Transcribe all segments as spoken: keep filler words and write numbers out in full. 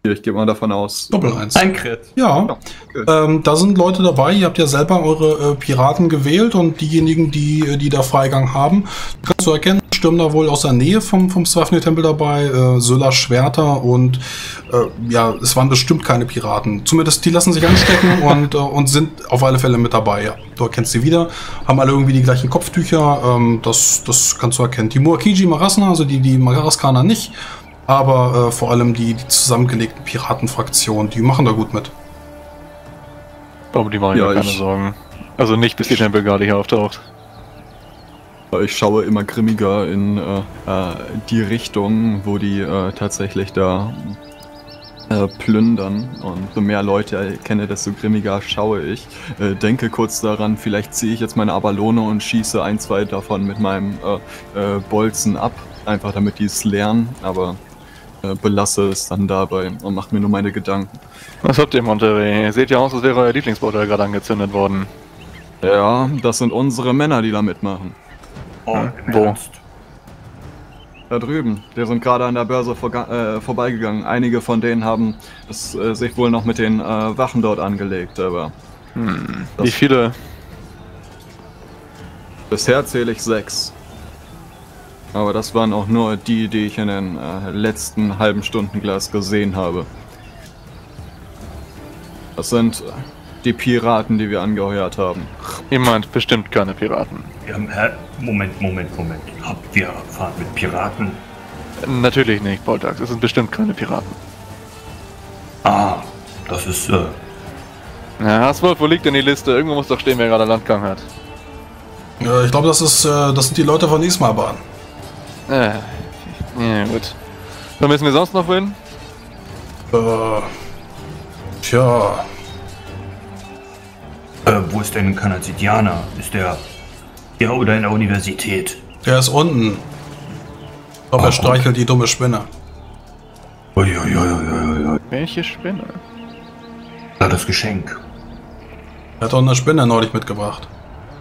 Ich gehe mal davon aus. Doppel eins. Ein Crit. Ja, Ja, okay. ähm, da sind Leute dabei, ihr habt ja selber eure äh, Piraten gewählt und diejenigen, die die da Freigang haben, kannst du erkennen, stürmen da wohl aus der Nähe vom, vom Swafnir-Tempel dabei, äh, Sylla Schwerter und äh, ja, es waren bestimmt keine Piraten. Zumindest die lassen sich anstecken und, äh, und sind auf alle Fälle mit dabei. Ja. Du erkennst sie wieder, haben alle irgendwie die gleichen Kopftücher, ähm, das, das kannst du erkennen. Die Muakiji Marasna, also die, die Magaraskaner nicht, aber äh, vor allem die, die zusammengelegten Piratenfraktionen, die machen da gut mit. Aber die machen Ja, ja keine ich- Sorgen. Also nicht, bis die Tempelgarde hier auftaucht. Ich schaue immer grimmiger in äh, äh, die Richtung, wo die äh, tatsächlich da äh, plündern. Und so mehr Leute ich kenne, desto grimmiger schaue ich. Äh, denke kurz daran, vielleicht ziehe ich jetzt meine Abalone und schieße ein, zwei davon mit meinem äh, äh, Bolzen ab. Einfach damit die es lernen, aber äh, belasse es dann dabei und mache mir nur meine Gedanken. Was habt ihr, Monterey? Seht ja aus, als wäre euer Lieblingsbauteil gerade angezündet worden. Ja, das sind unsere Männer, die da mitmachen. Oh, Hm, im wo? Ernst? Da drüben, wir sind gerade an der Börse vorga- äh, vorbeigegangen. Einige von denen haben es äh, sich wohl noch mit den äh, Wachen dort angelegt, aber Hm. Das- Wie viele? bisher zähle ich sechs. Aber das waren auch nur die, die ich in den äh, letzten halben Stundenglas gesehen habe. Das sind äh, die Piraten, die wir angeheuert haben. Ihr meint bestimmt keine Piraten. Wir haben, hä? Moment, Moment, Moment. Habt ihr Fahrt mit Piraten? Natürlich nicht, Boltax. Es sind bestimmt keine Piraten. Ah, das ist, äh, Ja, Hasswolf, wo liegt denn die Liste? Irgendwo muss doch stehen, wer gerade Landgang hat. Äh, ich glaube, das ist, äh, das sind die Leute von Ismarbahn. Äh, ja, gut. Dann müssen wir sonst noch wohin? Äh, tja, äh, wo ist denn Kanazidianer? Ist der hier oder in der Universität? der ist unten. Ich glaube, Ah, er streichelt die dumme Spinne. Uiuiuiuiui. Welche Spinne? Da das Geschenk. Er hat doch eine Spinne neulich mitgebracht.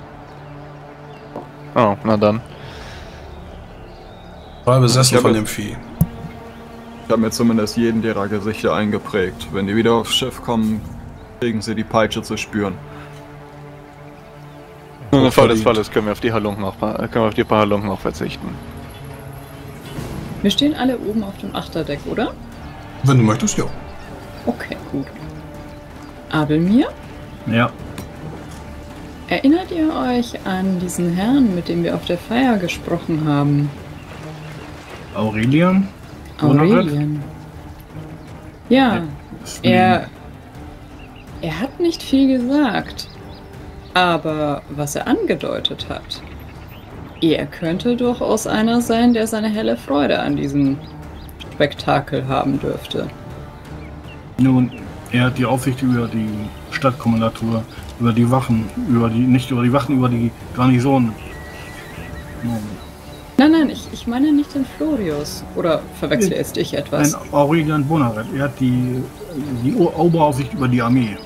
Oh, na dann. War besessen Ich von habe- dem Vieh. Ich habe mir zumindest jeden derer Gesichter eingeprägt. Wenn die wieder aufs Schiff kommen, kriegen sie die Peitsche zu spüren. Im Fall des verdient. Falles können wir auf die Halunken noch, können wir auf die paar Halunken noch verzichten. Wir stehen alle oben auf dem Achterdeck, oder? Wenn du möchtest, ja. Okay, gut. Abelmir, Ja. erinnert ihr euch an diesen Herrn, mit dem wir auf der Feier gesprochen haben? Aurelian? Wunderwelt? Aurelian. Ja, er, er hat nicht viel gesagt, aber was er angedeutet hat, er könnte durchaus einer sein, der seine helle Freude an diesem Spektakel haben dürfte. Nun, er hat die Aufsicht über die Stadtkommandatur, über die Wachen, über die, nicht über die Wachen, über die Garnison. Nun, Nein, nein, ich, ich meine nicht den Florius. Oder verwechsel jetzt ich Ein etwas? Aurelian Bonaret, er hat die, die O- Oberaufsicht über die Armee.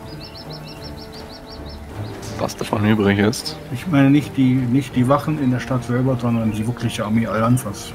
Was davon übrig ist. Ich meine nicht die, nicht die Wachen in der Stadt selber, sondern die wirkliche Armee Al-Anfas.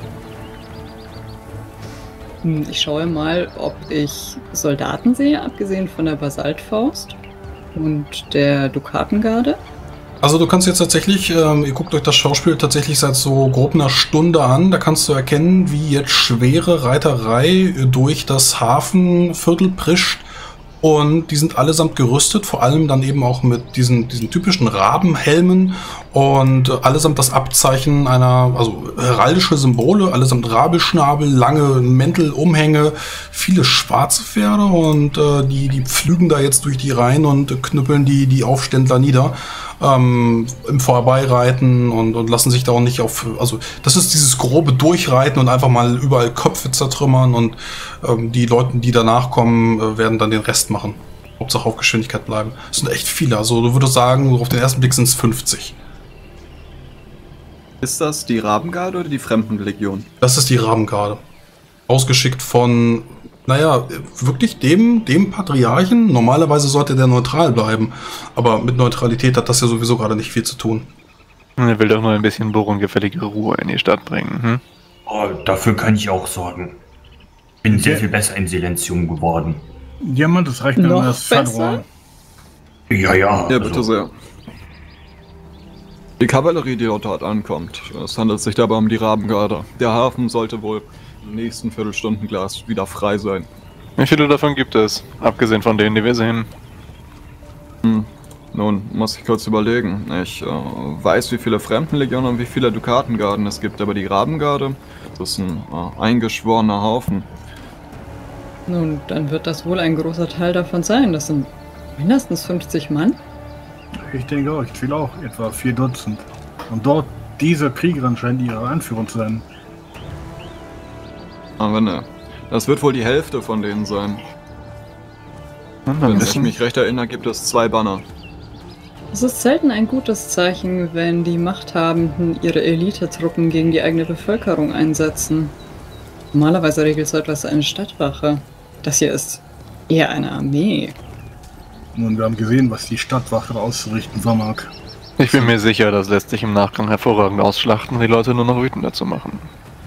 Hm, Ich schaue mal, ob ich Soldaten sehe, abgesehen von der Basaltfaust und der Dukatengarde. Also du kannst jetzt tatsächlich, ähm, ihr guckt euch das Schauspiel tatsächlich seit so grob einer Stunde an, da kannst du erkennen, wie jetzt schwere Reiterei durch das Hafenviertel prischt und die sind allesamt gerüstet, vor allem dann eben auch mit diesen, diesen typischen Rabenhelmen und äh, allesamt das Abzeichen einer, also heraldische Symbole, allesamt Rabenschnabel, lange Mäntel, Umhänge, viele schwarze Pferde und äh, die, die pflügen da jetzt durch die Reihen und äh, knüppeln die, die Aufständler nieder. Ähm, im Vorbeireiten und, und lassen sich da auch nicht auf, also das ist dieses grobe Durchreiten und einfach mal überall Köpfe zertrümmern und ähm, die Leute, die danach kommen, äh, werden dann den Rest machen. Hauptsache auf Geschwindigkeit bleiben. Es sind echt viele, also du würdest sagen, auf den ersten Blick sind es fünfzig. Ist das die Rabengarde oder die Fremdenlegion? Das ist die Rabengarde. Ausgeschickt von, naja, wirklich dem, dem Patriarchen. Normalerweise sollte der neutral bleiben. Aber mit Neutralität hat das ja sowieso gerade nicht viel zu tun. Er will doch nur ein bisschen Bohr und gefällige Ruhe in die Stadt bringen. Hm? Oh, dafür kann ich auch sorgen. Bin sehr viel besser im Silenzium geworden. Diamant, das reicht dann Noch das besser? Fernrohr. Ja, ja. Ja, bitte also, sehr. Die Kavallerie, die dort ankommt. Es handelt sich dabei um die Rabengarde. Der Hafen sollte wohl im nächsten Viertelstundenglas wieder frei sein. Wie viele davon gibt es? Abgesehen von denen, die wir sehen. Hm. Nun, muss ich kurz überlegen. Ich äh, weiß, wie viele Fremdenlegionen und wie viele Dukatengarden es gibt, aber die Rabengarde, das ist ein äh, eingeschworener Haufen. Nun, dann wird das wohl ein großer Teil davon sein. Das sind mindestens fünfzig Mann. Ich denke auch, ich zähle auch etwa vier Dutzend. Und dort, diese Kriegerin scheint ihre Anführerin zu sein. Aber ne, das wird wohl die Hälfte von denen sein. Hm, Wenn ich wissen- mich recht erinnere, gibt es zwei Banner. Es ist selten ein gutes Zeichen, wenn die Machthabenden ihre Elitetruppen gegen die eigene Bevölkerung einsetzen. Normalerweise regelt so etwas eine Stadtwache. Das hier ist eher eine Armee. Nun, wir haben gesehen, was die Stadtwache auszurichten vermag. Ich bin mir sicher, das lässt sich im Nachgang hervorragend ausschlachten, die Leute nur noch wütender zu machen.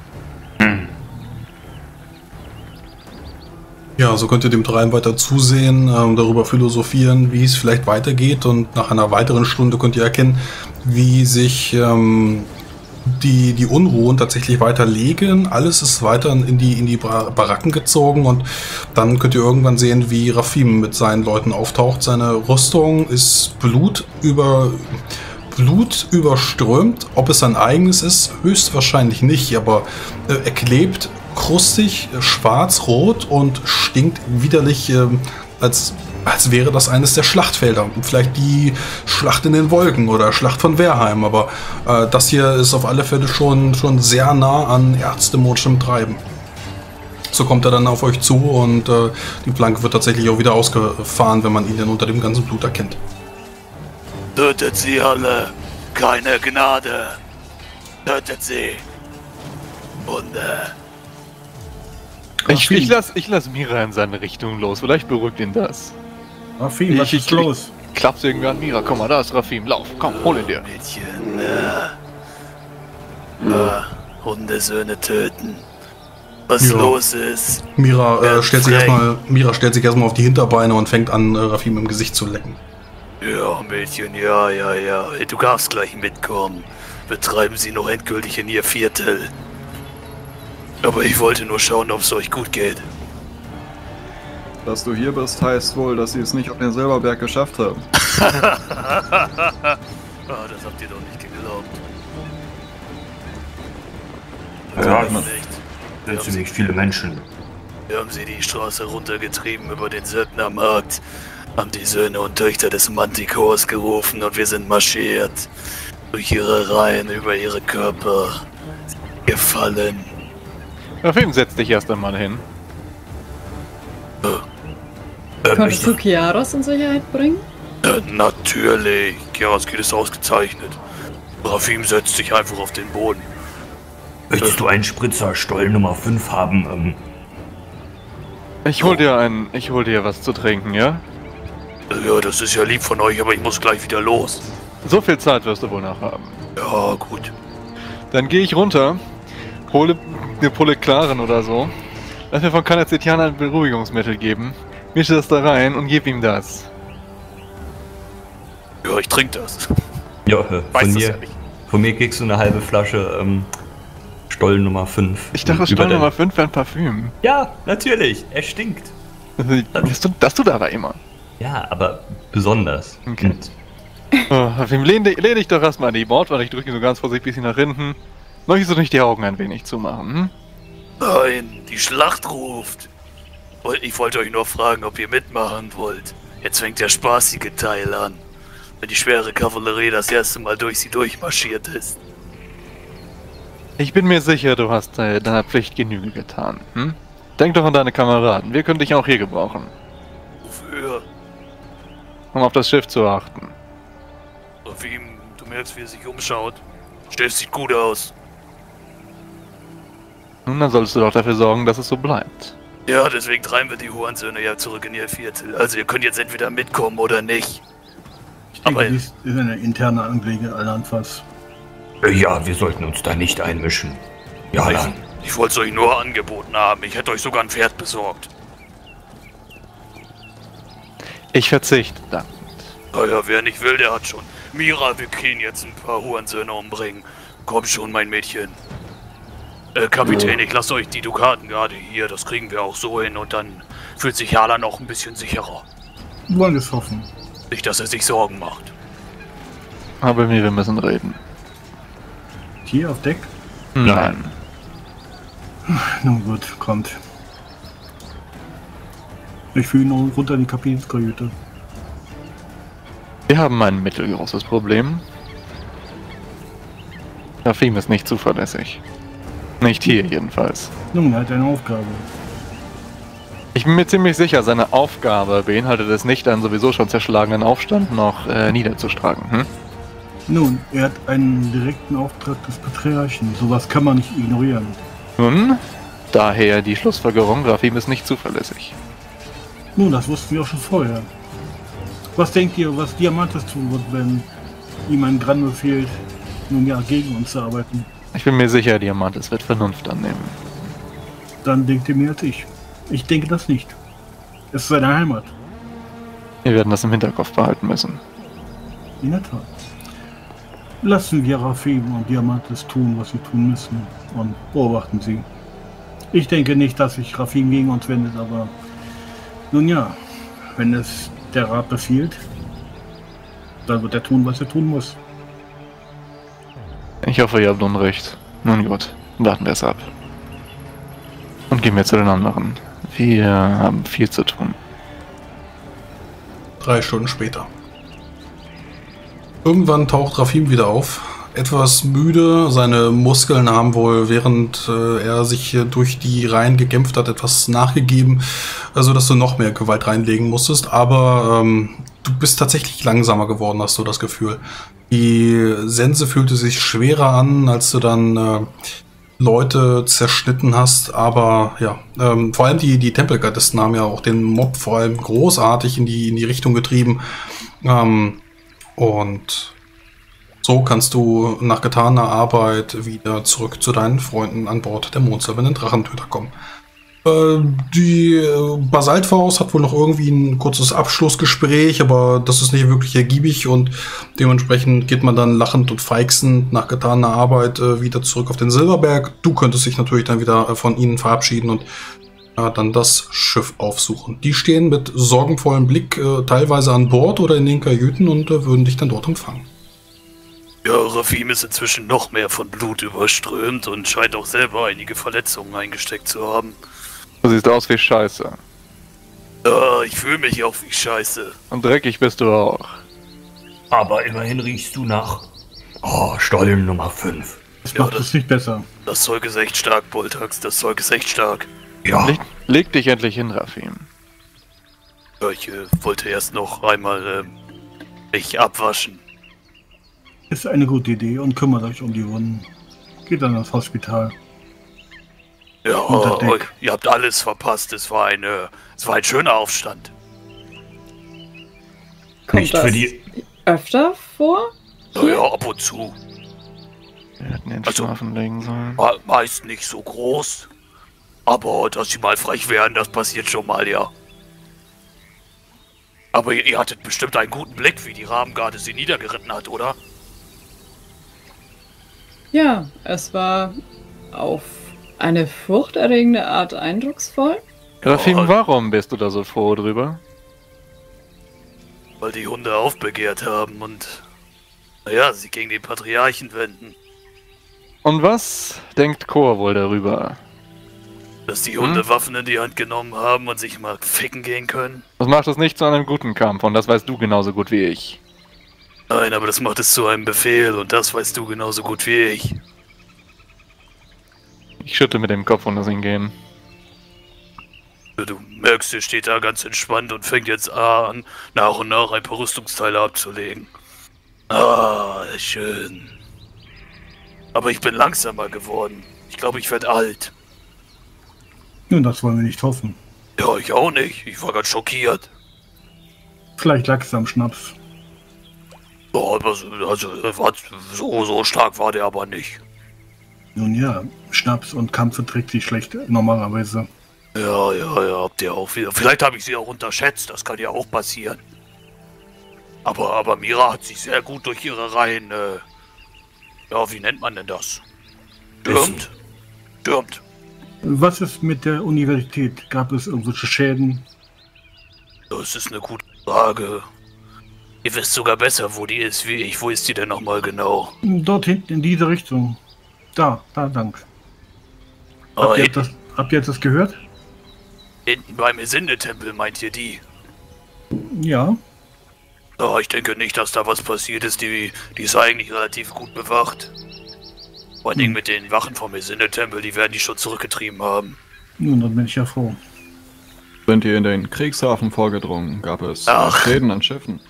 Ja, so könnt ihr dem Treiben weiter zusehen, ähm, darüber philosophieren, wie es vielleicht weitergeht, und nach einer weiteren Stunde könnt ihr erkennen, wie sich ähm, die, die Unruhen tatsächlich weiterlegen. Alles ist weiter in die, in die Bar- Baracken gezogen, und dann könnt ihr irgendwann sehen, wie Rafim mit seinen Leuten auftaucht. Seine Rüstung ist Blut über... Blut überströmt. Ob es sein eigenes ist, höchstwahrscheinlich nicht, aber äh, er klebt krustig, äh, schwarz-rot und stinkt widerlich, äh, als, als wäre das eines der Schlachtfelder. Vielleicht die Schlacht in den Wolken oder Schlacht von Wehrheim, aber äh, das hier ist auf alle Fälle schon, schon sehr nah an Ärztemonischem Treiben. So kommt er dann auf euch zu, und äh, die Planke wird tatsächlich auch wieder ausgefahren, wenn man ihn dann unter dem ganzen Blut erkennt. Tötet sie alle! Keine Gnade! Tötet sie! Hunde! Ich, ich lass, ich lass Mira in seine Richtung los, vielleicht beruhigt ihn das. Rafim, was Ich- ist ich- los? Klappst irgendwie an Mira, komm mal, da ist Rafim, lauf, komm, hol ihn dir. Mädchen, äh, äh, Hundesöhne töten. Was Ja. los ist? Mira, äh, Wer stellt sich frech. erstmal, Mira stellt sich erstmal auf die Hinterbeine und fängt an, äh, Rafim im Gesicht zu lecken. Ja, Mädchen, ja, ja, ja. Du darfst gleich mitkommen. Betreiben sie noch endgültig in ihr Viertel. Aber ich wollte nur schauen, ob es euch gut geht. Dass du hier bist, heißt wohl, dass sie es nicht auf den Silberberg geschafft haben. Ah, das habt ihr doch nicht geglaubt. Ja, Nicht. das Wir sind haben, sie, ziemlich viele Menschen. wir haben sie die Straße runtergetrieben über den Söldnermarkt, haben die Söhne und Töchter des Mantikors gerufen, und wir sind marschiert. Durch ihre Reihen, über ihre Körper. Gefallen. Rafim, setz dich erst einmal hin. Äh, Konntest du ich, Kiaros in Sicherheit bringen? Äh, natürlich. Kiaras geht es ausgezeichnet. Rafim setzt sich einfach auf den Boden. möchtest du einen Spritzer Stoll Nummer fünf haben? Ähm, Ich hol dir ein, ich hol dir was zu trinken, ja? Ja, das ist ja lieb von euch, aber ich muss gleich wieder los. So viel Zeit wirst du wohl noch haben. Ja, gut. Dann gehe ich runter, hole eine Pulle Klaren oder so, lass mir von Kanazetiana ein Beruhigungsmittel geben, mische das da rein und gib ihm das. Ja, ich trinke das. ja, äh, Weiß von das mir, ja nicht. von mir kriegst du eine halbe Flasche ähm, Stoll Nummer fünf. Ich dachte, Über Stoll dein- Nummer fünf wäre ein Parfüm. Ja, natürlich. Er stinkt. Das tut, das tut er aber immer. Ja, aber besonders. Okay. Und Oh, Rafim, lehn, dich- lehn dich doch erstmal an die Bordwand, ich drücke ihn so ganz vorsichtig ein bisschen nach hinten. Möchtest du nicht die Augen ein wenig zumachen, hm? Nein, die Schlacht ruft. Ich wollte euch nur fragen, ob ihr mitmachen wollt. Jetzt fängt der spaßige Teil an. Wenn die schwere Kavallerie das erste Mal durch sie durchmarschiert ist. Ich bin mir sicher, du hast äh, deiner Pflicht Genüge getan, hm? Denk doch an deine Kameraden, wir können dich auch hier gebrauchen, Wofür? um auf das Schiff zu achten. Rafim, du merkst, wie er sich umschaut. Stell, sieht gut aus. Nun, dann solltest du doch dafür sorgen, dass es so bleibt. Ja, deswegen treiben wir die Hurensöhne ja zurück in ihr Viertel. Also ihr könnt jetzt entweder mitkommen oder nicht. Ich denke, Aber- dies ist eine interne Angelegenheit allenfalls. äh, ja, wir sollten uns da nicht einmischen. Ja, dann. Ich wollte es euch nur angeboten haben. Ich hätte euch sogar ein Pferd besorgt. Ich verzichte dann. Naja, wer nicht will, der hat schon. Mira, wir können jetzt ein paar Hurensöhne umbringen. Komm schon, mein Mädchen. Äh, Kapitän, ich lasse euch die Dukaten gerade hier. Das kriegen wir auch so hin und dann fühlt sich Jalan auch ein bisschen sicherer. Wollen wir es hoffen. Nicht, dass er sich Sorgen macht. Aber mir, wir müssen reden. Hier auf Deck? Nein. Nun gut, kommt. Ich fühle ihn noch runter in die Kapitänskajüte. Wir haben ein mittelgroßes Problem. Rafim ist nicht zuverlässig. Nicht hier jedenfalls. Nun, er hat eine Aufgabe. Ich bin mir ziemlich sicher, seine Aufgabe beinhaltet es nicht, einen sowieso schon zerschlagenen Aufstand noch äh, niederzuschlagen. Hm? Nun, er hat einen direkten Auftrag des Patriarchen. Sowas kann man nicht ignorieren. Nun, daher die Schlussfolgerung, Rafim ist nicht zuverlässig. Nun, das wussten wir auch schon vorher. Was denkt ihr, was Diamantes tun wird, wenn ihm ein Grande fehlt, nun ja, gegen uns zu arbeiten? Ich bin mir sicher, Diamantes wird Vernunft annehmen. Dann denkt ihr mehr als ich. Ich denke das nicht. Es ist seine Heimat. Wir werden das im Hinterkopf behalten müssen. In der Tat. Lassen wir Rafim und Diamantes tun, was sie tun müssen, und beobachten sie. Ich denke nicht, dass sich Rafim gegen uns wendet, aber nun ja, wenn es der Rat befiehlt, dann wird er tun, was er tun muss. Ich hoffe, ihr habt Unrecht. Nun gut, warten wir es ab. Und gehen wir zu den anderen. Wir haben viel zu tun. Drei Stunden später. Irgendwann taucht Rafim wieder auf. Etwas müde, seine Muskeln haben wohl, während äh, er sich äh, durch die Reihen gekämpft hat, etwas nachgegeben, also dass du noch mehr Gewalt reinlegen musstest, aber ähm, du bist tatsächlich langsamer geworden, hast du das Gefühl. Die Sense fühlte sich schwerer an, als du dann äh, Leute zerschnitten hast, aber ja, ähm, vor allem die, die Tempelgardisten haben ja auch den Mob vor allem großartig in die, in die Richtung getrieben, ähm, und so kannst du nach getaner Arbeit wieder zurück zu deinen Freunden an Bord der mondservenden Drachentöter kommen. Äh, die Basaltfaust hat wohl noch irgendwie ein kurzes Abschlussgespräch, aber das ist nicht wirklich ergiebig und dementsprechend geht man dann lachend und feixend nach getaner Arbeit äh, wieder zurück auf den Silberberg. Du könntest dich natürlich dann wieder äh, von ihnen verabschieden und äh, dann das Schiff aufsuchen. Die stehen mit sorgenvollem Blick äh, teilweise an Bord oder in den Kajüten und äh, würden dich dann dort empfangen. Ja, Rafim ist inzwischen noch mehr von Blut überströmt und scheint auch selber einige Verletzungen eingesteckt zu haben. Du siehst aus wie Scheiße. Ja, ich fühle mich auch wie Scheiße. Und dreckig bist du auch. Aber immerhin riechst du nach... Oh, Stollen Nummer fünf. Das Ja, macht das- es nicht besser. Das Zeug ist echt stark, Boltax. Das Zeug ist echt stark. Ja, Leg, leg dich endlich hin, Rafim. Ja, ich äh, wollte erst noch einmal äh, mich abwaschen. Ist eine gute Idee und kümmert euch um die Wunden. Geht dann ins Hospital. Ja, Unter Deck. oh, ihr habt alles verpasst. Es war ein, äh, es war ein schöner Aufstand. Kommt nicht das für die... öfter vor? Naja, ab und zu. Wir hätten ihn Also- schlafen legen sollen. Me- Meist nicht so groß. Aber dass sie mal frech werden, das passiert schon mal, ja. Aber ihr, ihr hattet bestimmt einen guten Blick, wie die Rahmengarde sie niedergeritten hat, oder? Ja, es war auf eine furchterregende Art eindrucksvoll. Rafim, Oh. warum bist du da so froh drüber? Weil die Hunde aufbegehrt haben und... Naja, sie gegen den Patriarchen wenden. Und was denkt Chor wohl darüber? Dass die Hunde Waffen in die Hand genommen haben und sich mal ficken gehen können? Das macht es nicht zu einem guten Kampf und das weißt du genauso gut wie ich. Nein, aber das macht es zu einem Befehl und das weißt du genauso gut wie ich. Ich schütte mit dem Kopf und lass ihn gehen. Du merkst, er steht da ganz entspannt und fängt jetzt an, nach und nach ein paar Rüstungsteile abzulegen. Ah, schön. Aber ich bin langsamer geworden. Ich glaube, ich werde alt. Nun, das wollen wir nicht hoffen. Ja, ich auch nicht. Ich war ganz schockiert. Vielleicht lag es am Schnaps. Ja, aber so- also, äh, war- so, so stark war der aber nicht. Nun ja, Schnaps und Kampf verträgt sich schlecht normalerweise. Ja, ja, ja, habt ihr auch wieder. Vielleicht habe ich sie auch unterschätzt, das kann ja auch passieren. Aber, aber Mira hat sich sehr gut durch ihre Reihen, äh, ja, wie nennt man denn das? Stürmt. Stürmt. Was ist mit der Universität? Gab es irgendwelche Schäden? Das ist eine gute Frage. Ihr wisst sogar besser, wo die ist wie ich. Wo ist die denn nochmal genau? Dort hinten, in diese Richtung. Da, da, danke. Oh, Habt ihr, hinten, das, habt ihr das gehört? hinten beim Esinde-Tempel meint ihr die? Ja. Oh, ich denke nicht, dass da was passiert ist. Die, die ist eigentlich relativ gut bewacht. Vor allem Hm. mit den Wachen vom Esinde-Tempel, die werden die schon zurückgetrieben haben. Nun, dann bin ich ja froh. Sind ihr in den Kriegshafen vorgedrungen? Gab es Ach. Schäden an Schiffen?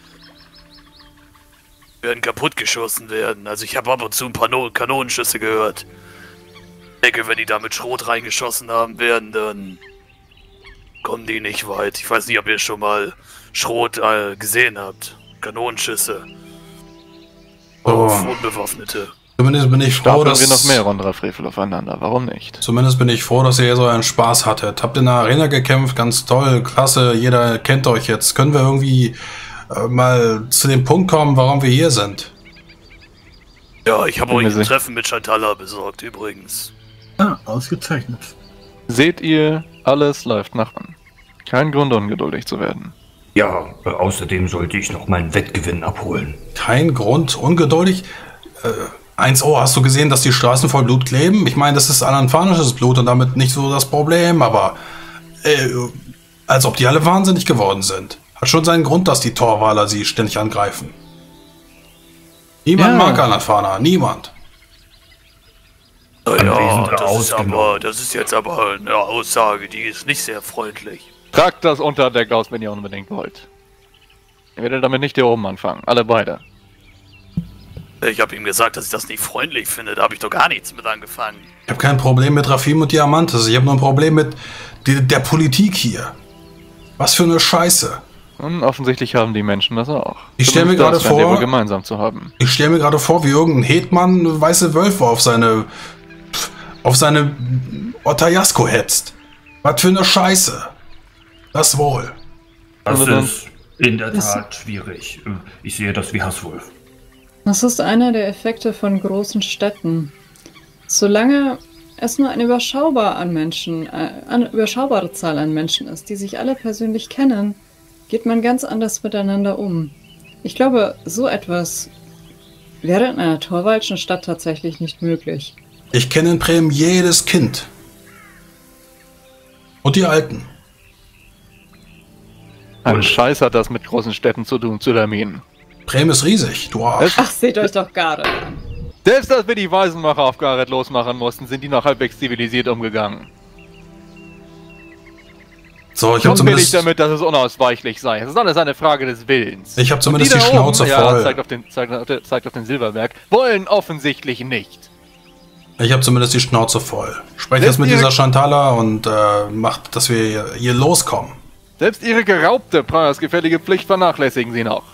Werden kaputtgeschossen werden. Also ich habe ab und zu ein paar no Kanonenschüsse gehört. Ich denke, wenn die da mit Schrot reingeschossen haben werden, dann kommen die nicht weit. Ich weiß nicht, ob ihr schon mal Schrot äh, gesehen habt. Kanonenschüsse. Auf Oh. Unbewaffnete. Zumindest bin ich froh, Stapeln dass... wir noch mehr Rondra Frevel aufeinander, warum nicht? Zumindest bin ich froh, dass ihr so einen Spaß hattet. Habt in der Arena gekämpft, ganz toll, klasse, jeder kennt euch jetzt. Können wir irgendwie äh, mal zu dem Punkt kommen, warum wir hier sind? Ja, ich habe Bin euch mir ein sicher. Treffen mit Chantala besorgt, übrigens. Ah, ausgezeichnet. Seht ihr, alles läuft nach an. Kein Grund, ungeduldig zu werden. Ja, äh, außerdem sollte ich noch meinen Wettgewinn abholen. Kein Grund, ungeduldig. Äh, eins, oh, hast du gesehen, dass die Straßen voll Blut kleben? Ich meine, das ist alanfanisches Blut und damit nicht so das Problem, aber äh, als ob die alle wahnsinnig geworden sind. Hat schon seinen Grund, dass die Torwaler sie ständig angreifen. Niemand Ja. mag Alanfaner, niemand. Anwesende Naja, das ist, ausgenommen. aber, das ist jetzt aber eine Aussage, die ist nicht sehr freundlich. Tragt das Unterdeck aus, wenn ihr unbedingt wollt. Ihr werdet damit nicht hier oben anfangen, alle beide. Ich habe ihm gesagt, dass ich das nicht freundlich finde. Da habe ich doch gar nichts mit angefangen. Ich habe kein Problem mit Rafim und Diamantes. Ich habe nur ein Problem mit die, der Politik hier. Was für eine Scheiße. Und offensichtlich haben die Menschen das auch. Ich stell mir Zumindest gerade das scheint ihr vor- wohl gemeinsam zu haben. Ich stelle mir gerade vor, wie irgendein Hetman weiße Wölfe auf seine auf seine Otajasko hetzt. Was für eine Scheiße. Das wohl. Das Also dann- ist in der Das- Tat schwierig. Äh, Ich sehe das wie Hasswolf. Das ist einer der Effekte von großen Städten. Solange es nur eine überschaubar an Menschen, äh, eine überschaubare Zahl an Menschen ist, die sich alle persönlich kennen, geht man ganz anders miteinander um. Ich glaube, so etwas wäre in einer torwaldschen Stadt tatsächlich nicht möglich. Ich kenne in Bremen jedes Kind. Und die Alten. Ein Scheiß hat das mit großen Städten zu tun, zu Terminen. Bremen ist riesig, du Arsch. Ach, seht euch doch gerade an. Selbst als wir die Waisenmacher auf Gareth losmachen mussten, sind die noch halbwegs zivilisiert umgegangen. So, ich habe Nun will ich zumindest, damit, dass es unausweichlich sei. Es ist alles eine Frage des Willens. ich hab zumindest Und die die da Schnauze oben, ja, voll. zeigt auf, den, zeigt, auf den- zeigt auf den Silberberg, wollen offensichtlich nicht. Ich habe zumindest die Schnauze voll. Sprecht Selbst jetzt mit ihre- dieser Chantala und äh, macht, dass wir hier, hier loskommen. Selbst ihre geraubte preisgefällige Pflicht vernachlässigen sie noch.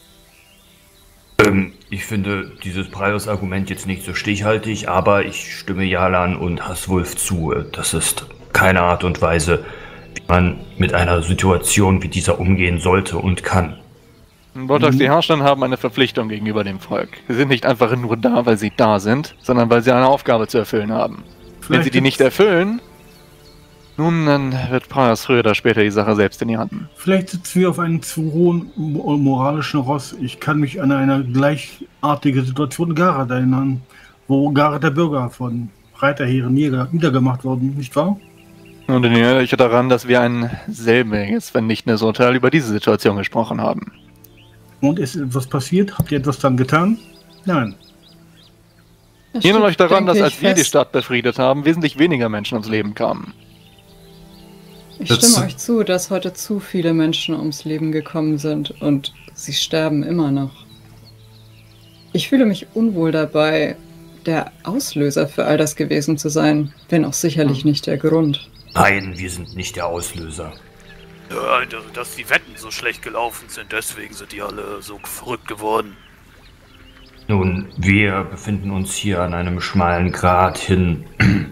Ähm, ich finde dieses Preis-Argument jetzt nicht so stichhaltig, aber ich stimme Jalan und Hasswolf zu. Das ist keine Art und Weise, wie man mit einer Situation wie dieser umgehen sollte und kann. Vortags, die Herrschenden haben eine Verpflichtung gegenüber dem Volk. Sie sind nicht einfach nur da, weil sie da sind, sondern weil sie eine Aufgabe zu erfüllen haben. Wenn sie die nicht erfüllen, nun, dann wird Praias früher oder später die Sache selbst in die Hand. Vielleicht sitzen wir auf einem zu hohen mo- moralischen Ross. Ich kann mich an eine gleichartige Situation in Gareth erinnern, wo Gareth der Bürger von Reiterheeren nieder- niedergemacht worden, nicht wahr? Und ich erinnere euch daran, dass wir ein selbiges, wenn nicht ein Urteil über diese Situation gesprochen haben. Und ist etwas passiert? Habt ihr etwas dann getan? Nein. Das Erinnert euch steht, daran, dass denke als ich, wir die fest. Stadt befriedet haben, wesentlich weniger Menschen ums Leben kamen. Ich Jetzt- stimme euch zu, dass heute zu viele Menschen ums Leben gekommen sind und sie sterben immer noch. Ich fühle mich unwohl dabei, der Auslöser für all das gewesen zu sein, wenn auch sicherlich nicht der Grund. Nein, wir sind nicht der Auslöser. Ja, dass die Wetten so schlecht gelaufen sind, deswegen sind die alle so verrückt geworden. Nun, wir befinden uns hier an einem schmalen Grat hin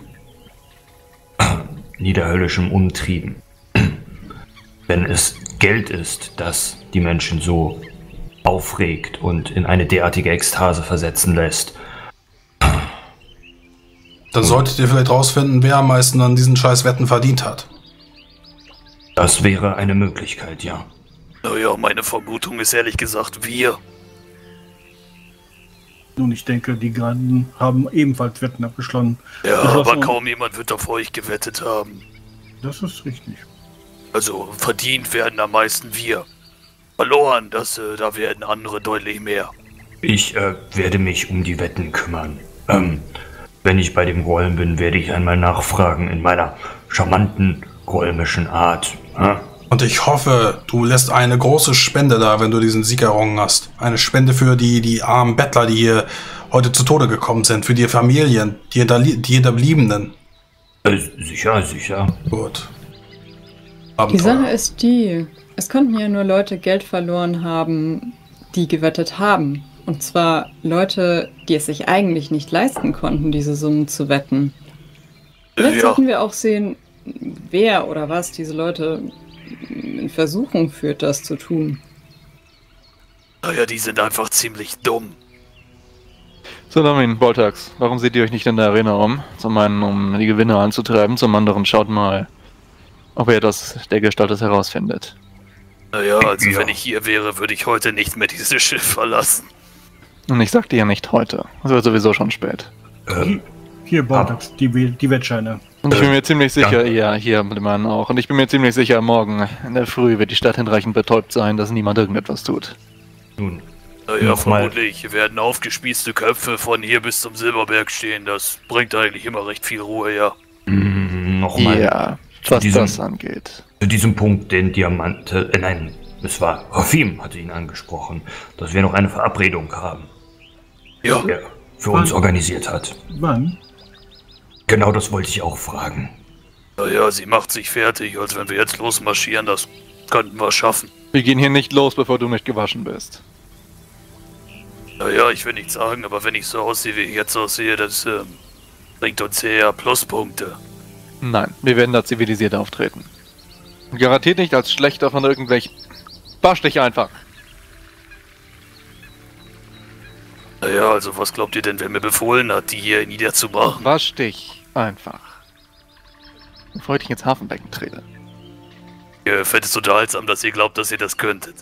niederhöllischem Umtrieben. Wenn es Geld ist, das die Menschen so aufregt und in eine derartige Ekstase versetzen lässt. Dann solltet ihr vielleicht rausfinden, wer am meisten an diesen scheiß Wetten verdient hat. Das wäre eine Möglichkeit, ja. Naja, meine Vermutung ist ehrlich gesagt wir. Nun, ich denke, die Garden haben ebenfalls Wetten abgeschlossen. Ja, Beschlossen. aber kaum jemand wird auf euch gewettet haben. Das ist richtig. Also verdient werden am meisten wir. Verloren, das, äh, da werden andere deutlich mehr. Ich äh, werde mich um die Wetten kümmern. Ähm, wenn ich bei dem Golem bin, werde ich einmal nachfragen in meiner charmanten, golmischen Art. Hä? Und ich hoffe, du lässt eine große Spende da, wenn du diesen Sieg errungen hast. Eine Spende für die, die armen Bettler, die hier heute zu Tode gekommen sind. Für die Familien, die, Hinterlie die Hinterbliebenen. Äh, sicher, sicher. Gut. Die Abenteuer. Sache ist die, es konnten ja nur Leute Geld verloren haben, die gewettet haben. Und zwar Leute, die es sich eigentlich nicht leisten konnten, diese Summen zu wetten. Vielleicht Ja. sollten wir auch sehen, wer oder was diese Leute in Versuchung führt, das zu tun. Naja, die sind einfach ziemlich dumm. Salamin, Boltax, warum seht ihr euch nicht in der Arena um? Zum einen, um die Gewinne anzutreiben, zum anderen schaut mal, ob ihr das der Gestaltes herausfindet. Naja, also Ja. wenn ich hier wäre, würde ich heute nicht mehr dieses Schiff verlassen. Und ich sagte ja nicht heute. Es wird sowieso schon spät. Ähm, Hier, Bordax, die, We- die Wettscheine. Und ich bin Äh, mir ziemlich sicher, danke. ja, hier mit dem Mann auch. Und ich bin mir ziemlich sicher, morgen in der Früh wird die Stadt hinreichend betäubt sein, dass niemand irgendetwas tut. nun, Naja, Nochmal. vermutlich werden aufgespießte Köpfe von hier bis zum Silberberg stehen. Das bringt eigentlich immer recht viel Ruhe, ja. mm, nochmal. Ja, zu was diesem- das angeht. Zu diesem Punkt, den Diamante, äh, nein, es war Rafim, hatte ihn angesprochen, dass wir noch eine Verabredung haben, Ja, die er für uns Wann? organisiert hat. Wann? Genau das wollte ich auch fragen. naja, sie macht sich fertig. Also wenn wir jetzt losmarschieren, das könnten wir schaffen. Wir gehen hier nicht los, bevor du nicht gewaschen bist. Naja, ich will nicht sagen, aber wenn ich so aussehe, wie ich jetzt aussehe, das ähm, bringt uns eher Pluspunkte. Nein, wir werden da zivilisiert auftreten. Garantiert nicht als schlechter von irgendwelchen... Wasch dich einfach! Naja, also was glaubt ihr denn, wer mir befohlen hat, die hier niederzumachen? Wasch dich einfach. Bevor ich dich ins Hafenbecken trete. Ihr findet es unterhaltsam, dass ihr glaubt, dass ihr das könntet.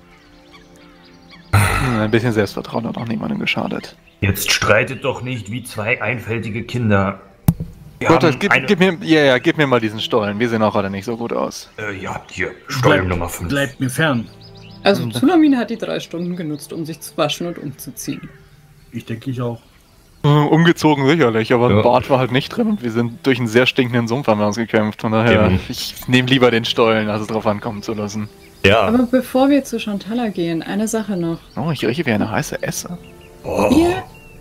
Hm, Ein bisschen Selbstvertrauen hat auch niemandem geschadet. Jetzt streitet doch nicht wie zwei einfältige Kinder. Wir Gott, haben gib, eine, gib mir, ja, ja, gib mir mal diesen Stollen. Wir sehen auch alle nicht so gut aus. äh, ja, hier, Stollen Nummer fünf. Bleibt mir fern. Also Mhm. Tsunamin hat die drei Stunden genutzt, um sich zu waschen und umzuziehen. Ich denke ich auch. Äh, Umgezogen sicherlich, aber Ja. ein Bad war halt nicht drin und wir sind durch einen sehr stinkenden Sumpf haben wir uns gekämpft. Von daher, Eben. ich nehme lieber den Stollen, als es drauf ankommen zu lassen. Ja. Aber bevor wir zu Chantala gehen, eine Sache noch. Oh, ich rieche wie eine heiße Esse. Oh. Wir,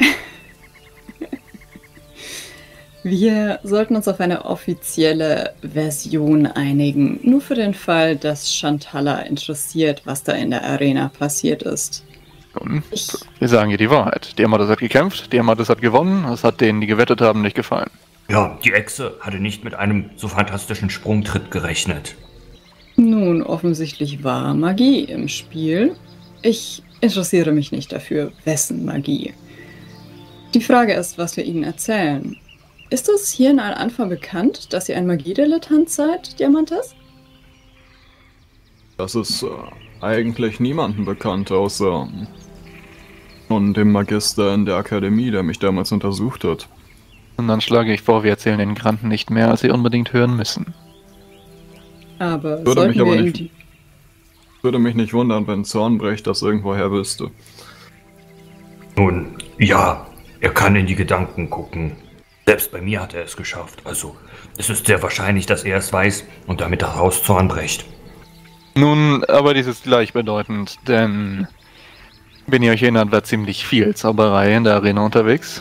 wir sollten uns auf eine offizielle Version einigen. Nur für den Fall, dass Chantala interessiert, was da in der Arena passiert ist. Nun, Ich, wir sagen ihr die Wahrheit. Diamantis hat gekämpft, Diamantis hat gewonnen, es hat denen, die gewettet haben, nicht gefallen. Ja, die Echse hatte nicht mit einem so fantastischen Sprungtritt gerechnet. nun, offensichtlich war Magie im Spiel. Ich interessiere mich nicht dafür, wessen Magie. Die Frage ist, was wir Ihnen erzählen. Ist es hier in Al-Anfa bekannt, dass ihr ein Magiedilettant seid, Diamantis? Das ist äh, eigentlich niemandem bekannt, außer nun dem Magister in der Akademie, der mich damals untersucht hat. Und dann schlage ich vor, wir erzählen den Granten nicht mehr, als sie unbedingt hören müssen. Aber Würde sollten mich aber wir in nicht- die... Würde mich nicht wundern, wenn Zornbrecht das irgendwoher wüsste. Nun, ja, er kann in die Gedanken gucken. Selbst bei mir hat er es geschafft. Also, es ist sehr wahrscheinlich, dass er es weiß und damit das Haus Zornbrecht. Nun, aber dies ist gleichbedeutend, denn wenn ihr euch erinnert, war ziemlich viel Zauberei in der Arena unterwegs.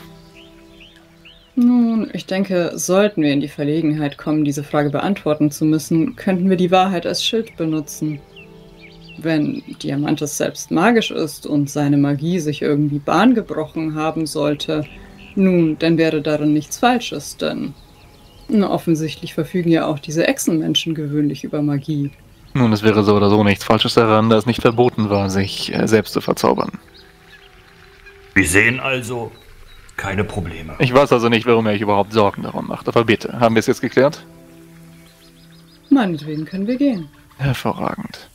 Nun, ich denke, sollten wir in die Verlegenheit kommen, diese Frage beantworten zu müssen, könnten wir die Wahrheit als Schild benutzen. wenn Diamantes selbst magisch ist und seine Magie sich irgendwie Bahn gebrochen haben sollte, nun, dann wäre darin nichts Falsches, denn na, offensichtlich verfügen ja auch diese Echsenmenschen gewöhnlich über Magie. Nun, es wäre so oder so nichts Falsches daran, da es nicht verboten war, sich äh, selbst zu verzaubern. Wir sehen also keine Probleme. Ich weiß also nicht, warum er euch überhaupt Sorgen darum macht. Aber bitte, haben wir es jetzt geklärt? Meinetwegen können wir gehen. Hervorragend.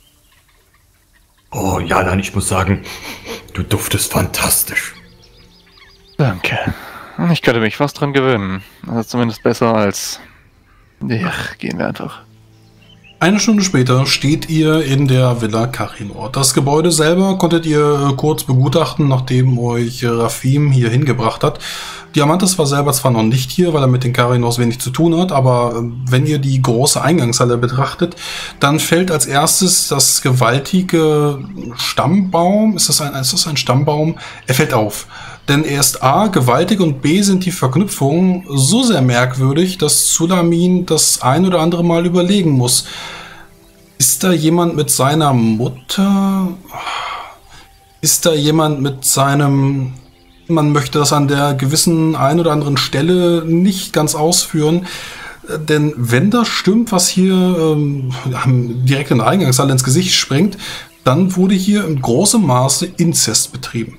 Oh, Jalan, ich muss sagen, du duftest fantastisch. Danke. Ich könnte mich fast dran gewöhnen. Das ist zumindest besser als... Ja, gehen wir einfach. Eine Stunde später steht ihr in der Villa Karinor. Das Gebäude selber konntet ihr kurz begutachten, nachdem euch Rafim hier hingebracht hat. Diamantes war selber zwar noch nicht hier, weil er mit den Karinors wenig zu tun hat, aber wenn ihr die große Eingangshalle betrachtet, dann fällt als erstes das gewaltige Stammbaum, ist das ein, ist das ein Stammbaum? Er fällt auf. Denn er ist A, gewaltig und B, sind die Verknüpfungen so sehr merkwürdig, dass Zulamin das ein oder andere Mal überlegen muss. Ist da jemand mit seiner Mutter? Ist da jemand mit seinem... Man möchte das an der gewissen ein oder anderen Stelle nicht ganz ausführen. Denn wenn das stimmt, was hier ähm, direkt in der Eingangshalle ins Gesicht springt, dann wurde hier in großem Maße Inzest betrieben.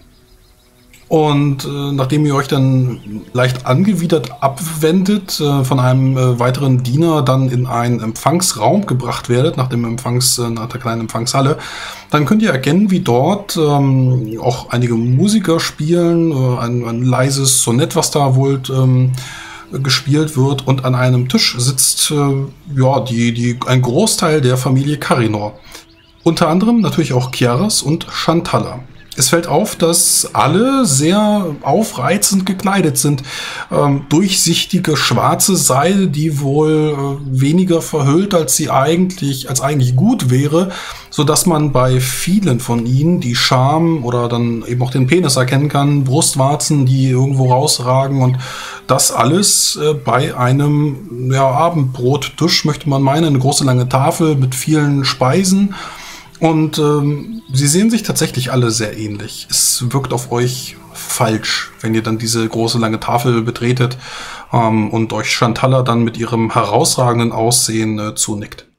Und äh, nachdem ihr euch dann leicht angewidert abwendet, äh, von einem äh, weiteren Diener dann in einen Empfangsraum gebracht werdet, nach dem Empfangs, äh, nach der kleinen Empfangshalle, dann könnt ihr erkennen, wie dort ähm, auch einige Musiker spielen, äh, ein, ein leises Sonett, was da wohl ähm, gespielt wird, und an einem Tisch sitzt äh, ja die, die, ein Großteil der Familie Karinor. Unter anderem natürlich auch Kiaras und Shantalla. Es fällt auf, dass alle sehr aufreizend gekleidet sind. Ähm, durchsichtige schwarze Seide, die wohl äh, weniger verhüllt, als sie eigentlich, als eigentlich gut wäre, so dass man bei vielen von ihnen die Scham oder dann eben auch den Penis erkennen kann, Brustwarzen, die irgendwo rausragen, und das alles äh, bei einem ja, Abendbrottisch, möchte man meinen, eine große lange Tafel mit vielen Speisen. Und ähm, sie sehen sich tatsächlich alle sehr ähnlich. Es wirkt auf euch falsch, wenn ihr dann diese große lange Tafel betretet ähm, und euch Shantalla dann mit ihrem herausragenden Aussehen äh, zunickt.